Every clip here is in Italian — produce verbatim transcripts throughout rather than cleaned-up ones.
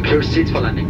Clear seats for landing.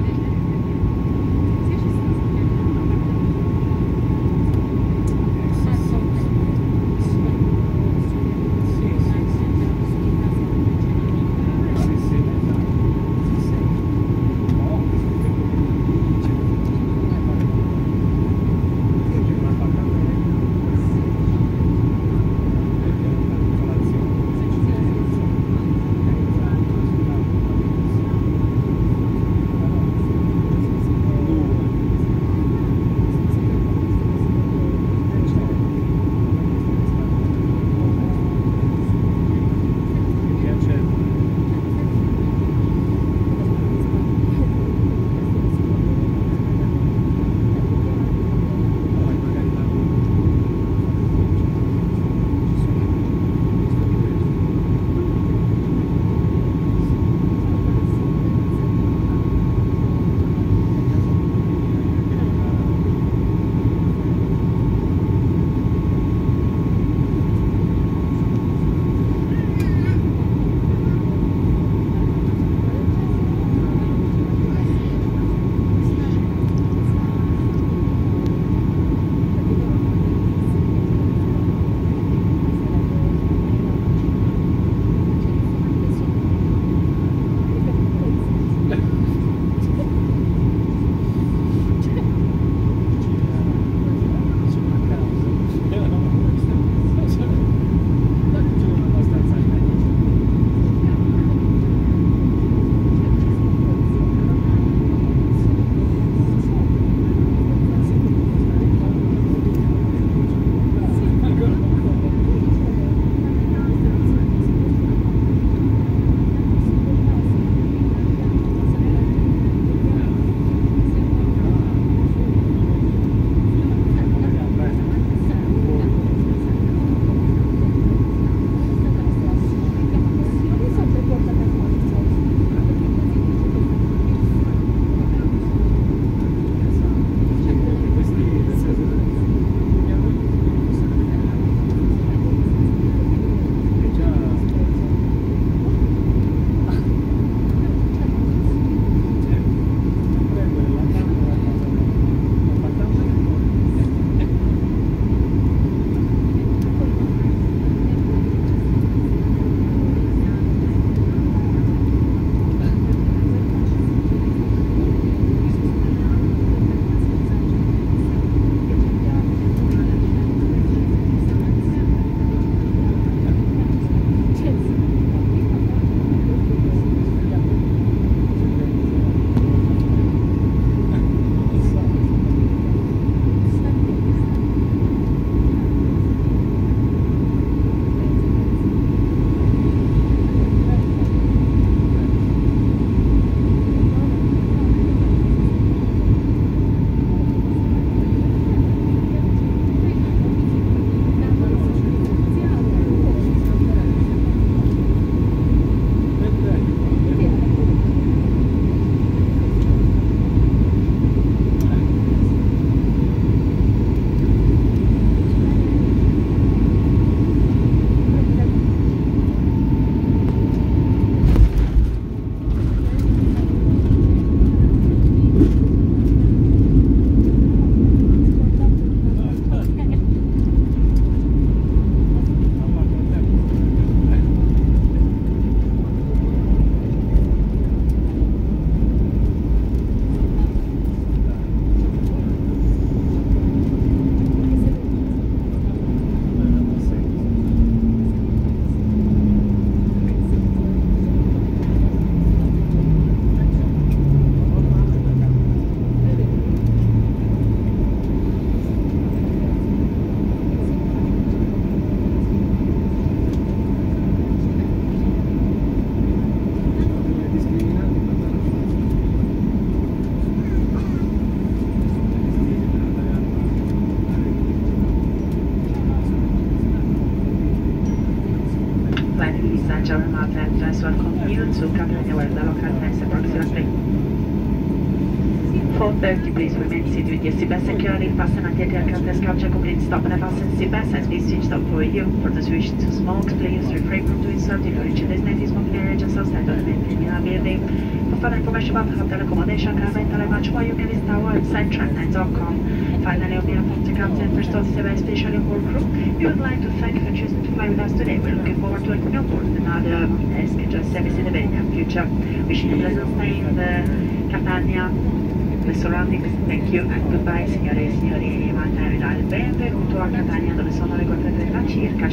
Transfer continue to Captain Aware, the local time approximately. four thirty, please remain seated with your seatbelt securely fastened until the aircraft has come to a complete stop and fasten seatbelts has been switched off for you. For those wishing to smoke, please refrain from doing so until you reach a designated smoking area just outside of the main terminal building. For further information about hotel accommodation, car rental and much more, you can visit our website tracknet dot com. Finally, on behalf of the captain, first officer, and especially whole crew, we would like to thank you for choosing to fly with us today. We're looking forward to welcoming you on board another uh, scheduled service in the very near future. Wishing you a pleasant stay in the Catania, the surroundings. Thank you and goodbye, signore e signori. Mantenere il benvenuto a Catania, dove sono le quattro e trenta circa,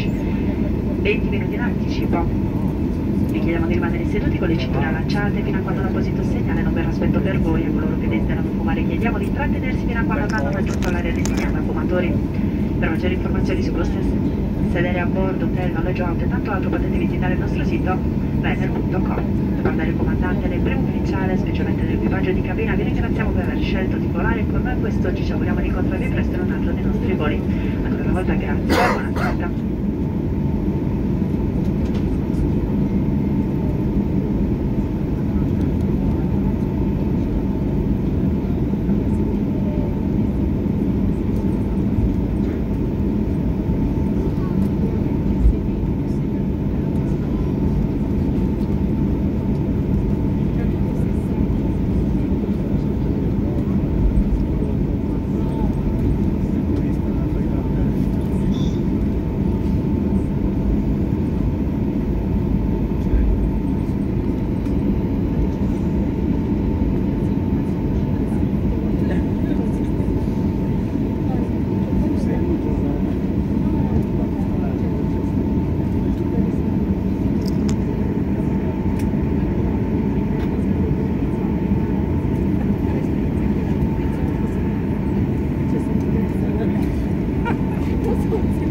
venti minuti in anticipo. Vi chiediamo di rimanere seduti con le cinture allacciate fino a quando l'apposito segnale non verrà spento per voi. A coloro che desiderano fumare chiediamo di intrattenersi fino a quando avranno raggiunto l'area destinata a fumatori. Per maggiori informazioni su questo sedere a bordo, hotel, noleggio auto e tanto altro potete visitare il nostro sito ryanair punto com. Per parlare il comandante del primo ufficiale, specialmente dell'equipaggio di cabina, vi ringraziamo per aver scelto di volare con noi quest'oggi. Ci auguriamo di incontrarvi presto in un altro dei nostri voli. Ancora una volta grazie e buona serata. That's